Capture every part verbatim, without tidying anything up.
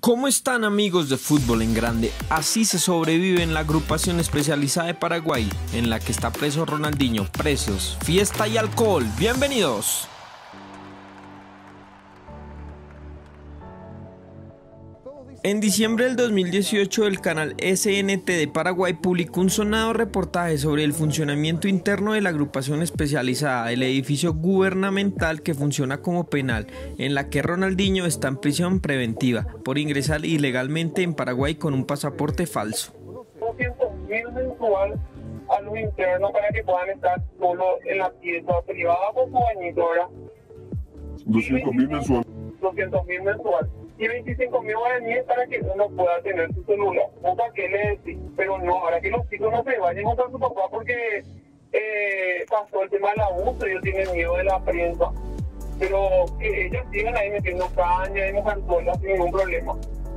¿Cómo están, amigos de Fútbol en Grande? Así se sobrevive en la agrupación especializada de Paraguay, en la que está preso Ronaldinho. Presos, fiesta y alcohol. ¡Bienvenidos! En diciembre del dos mil dieciocho, el canal S N T de Paraguay publicó un sonado reportaje sobre el funcionamiento interno de la agrupación especializada del edificio gubernamental que funciona como penal, en la que Ronaldinho está en prisión preventiva por ingresar ilegalmente en Paraguay con un pasaporte falso. doscientos mil mensual a los internos para que puedan estar solo en la pieza privada con su bañito, ¿verdad? doscientos mil mensual. doscientos mil mensual. Y veinticinco mil guaraníes para que uno pueda tener su celular. ¿O para qué le decís? Pero no, ahora que los chicos no se vayan contra su papá porque eh, pasó el tema del abuso, ellos tienen miedo de la prensa. Pero que ellos sigan ahí metiendo caña y mujerzuelas sin ningún problema.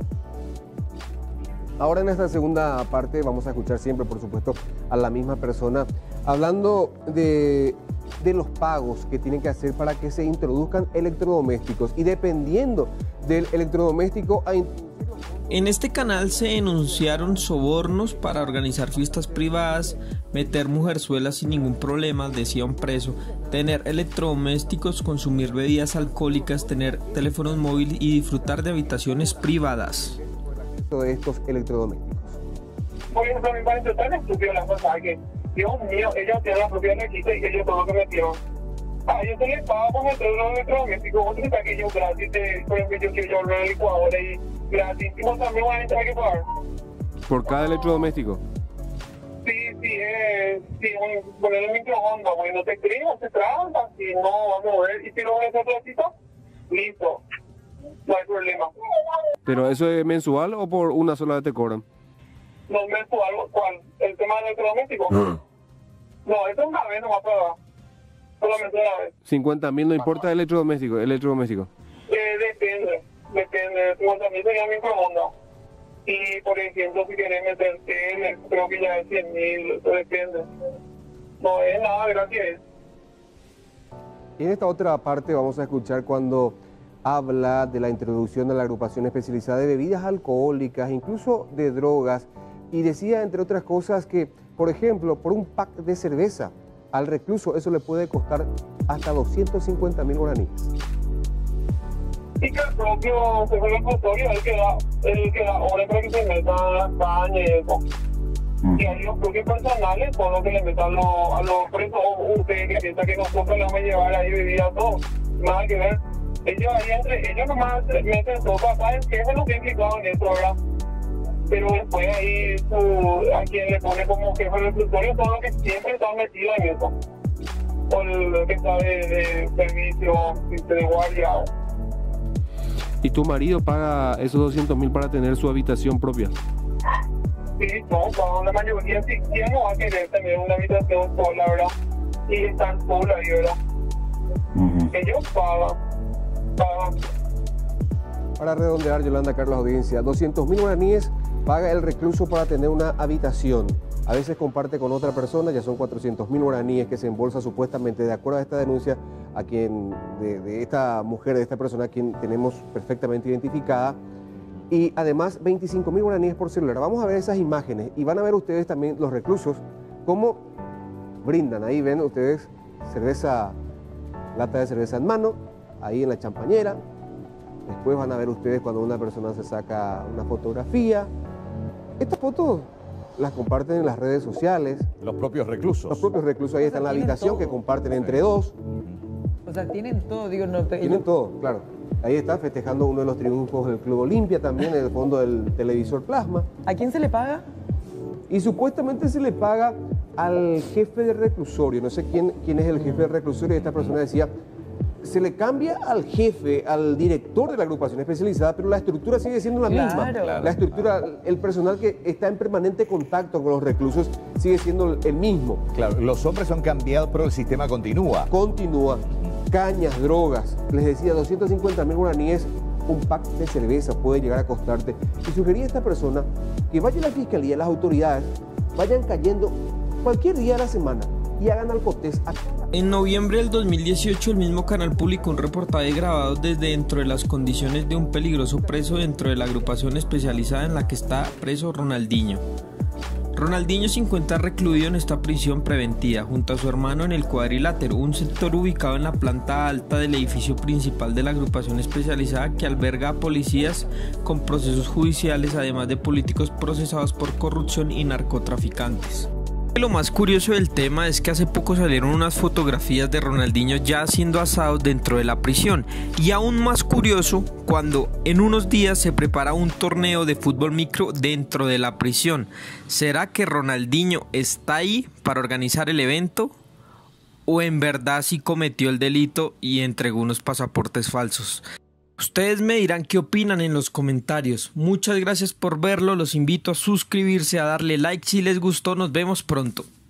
Ahora en esta segunda parte vamos a escuchar siempre, por supuesto, a la misma persona hablando de, de los pagos que tienen que hacer para que se introduzcan electrodomésticos y dependiendo del electrodoméstico a En este canal se denunciaron sobornos para organizar fiestas privadas, meter mujerzuelas sin ningún problema, decía un preso, tener electrodomésticos, consumir bebidas alcohólicas, tener teléfonos móviles y disfrutar de habitaciones privadas. de estos electrodomésticos. Por ejemplo, a mí me parece tan estúpido las cosas que, Dios mío, ellos tienen la propia requisa y ellos todo lo que metieron. A ellos se les paga por meter unos electrodomésticos, vos pensás que yo gratis, te, por ejemplo, yo quiero llevar una licuadora y gratis, y vos también van a tener que pagar. ¿Por cada electrodoméstico? Sí, sí, eh, sí, un, poner el microondas, porque no te escribo, se trampa, si no, vamos a ver, y si lo ves otro ratito, listo, no hay problema. ¿Pero eso es mensual o por una sola vez te cobran? No mensual, ¿cuál? ¿El tema del electrodoméstico? Uh-huh. No, eso es una vez nomás para pagar. Solamente una vez. cincuenta mil, no importa el electrodoméstico, el electrodoméstico. Eh, depende, depende. cincuenta mil sería microondas. Y, por ejemplo, si querés meter tele, creo que ya es cien mil, eso depende. No es nada, gracias. En esta otra parte vamos a escuchar cuando habla de la introducción de la agrupación especializada de bebidas alcohólicas, incluso de drogas, y decía, entre otras cosas, que, por ejemplo, por un pack de cerveza al recluso, eso le puede costar hasta doscientos cincuenta mil guaraníes. Y que el propio jefe del reclusorio es el que da, el que da orden para que se metan las cañas y eso. Mm. Y ahí los propios personales son los que le metan los, a los presos, o ustedes que piensan que nosotros le vamos a llevar ahí bebidas todo, nada que ver. Ellos ahí entre ellos nomás meten todo, ¿saben qué es lo que implicaba en esto, verdad? Pero después ahí su, a quien le pone como jefe del reclusorio son los que siempre están metidos en eso. O el que está de, de servicio, de guardia. ¿Y tu marido paga esos doscientos mil para tener su habitación propia? Sí, no, para la mayoría, si quién no va a querer tener una habitación sola, ¿verdad? Y están sola ahí, ¿verdad? Uh-huh. Ellos pagan, pagan. Para redondear, Yolanda, Carlos, audiencia, doscientos mil guaraníes paga el recluso para tener una habitación. A veces comparte con otra persona, ya son cuatrocientos mil guaraníes que se embolsa supuestamente, de acuerdo a esta denuncia, a quien, de, de esta mujer, de esta persona, a quien tenemos perfectamente identificada. Y además veinticinco mil guaraníes por celular. Vamos a ver esas imágenes y van a ver ustedes también los reclusos cómo brindan. Ahí ven ustedes cerveza, lata de cerveza en mano, ahí en la champañera. Después van a ver ustedes cuando una persona se saca una fotografía. Estas fotos las comparten en las redes sociales. Los propios reclusos. Los propios reclusos, ahí está en la habitación que comparten entre dos. O sea, tienen todo, digo, no... Tienen ellos... todo, claro. Ahí está festejando uno de los triunfos del Club Olimpia también, en el fondo del televisor plasma. ¿A quién se le paga? Y supuestamente se le paga al jefe de reclusorio. No sé quién, quién es el jefe de reclusorio. Esta persona decía, se le cambia al jefe, al director de la agrupación especializada, pero la estructura sigue siendo la claro. misma. Claro. La estructura, el personal que está en permanente contacto con los reclusos sigue siendo el mismo. Claro, los hombres son cambiados, pero el sistema continúa. Continúa. Cañas, drogas. Les decía, doscientos cincuenta mil guaraníes, un pack de cerveza puede llegar a costarte. Y sugería a esta persona que vaya a la fiscalía, las autoridades, vayan cayendo cualquier día de la semana y hagan alcotés a... En noviembre del dos mil dieciocho, el mismo canal publicó un reportaje grabado desde dentro de las condiciones de un peligroso preso dentro de la agrupación especializada en la que está preso Ronaldinho. Ronaldinho se encuentra recluido en esta prisión preventiva junto a su hermano en el Cuadrilátero, un sector ubicado en la planta alta del edificio principal de la agrupación especializada que alberga a policías con procesos judiciales, además de políticos procesados por corrupción y narcotraficantes. Lo más curioso del tema es que hace poco salieron unas fotografías de Ronaldinho ya siendo asado dentro de la prisión, y aún más curioso cuando en unos días se prepara un torneo de fútbol micro dentro de la prisión. ¿Será que Ronaldinho está ahí para organizar el evento? ¿O en verdad sí cometió el delito y entregó unos pasaportes falsos? Ustedes me dirán qué opinan en los comentarios. Muchas gracias por verlo, los invito a suscribirse, a darle like si les gustó, nos vemos pronto.